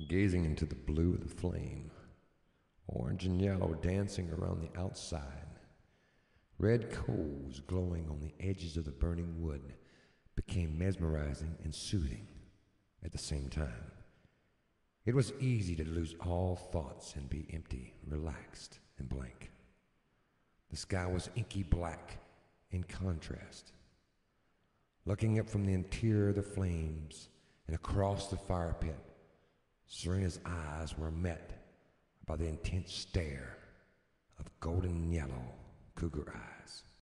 gazing into the blue of the flame, orange and yellow dancing around the outside. Red coals glowing on the edges of the burning wood became mesmerizing and soothing at the same time. It was easy to lose all thoughts and be empty, relaxed, and blank. The sky was inky black in contrast. Looking up from the interior of the flames and across the fire pit, Serena's eyes were met by the intense stare of golden yellow cougar eyes.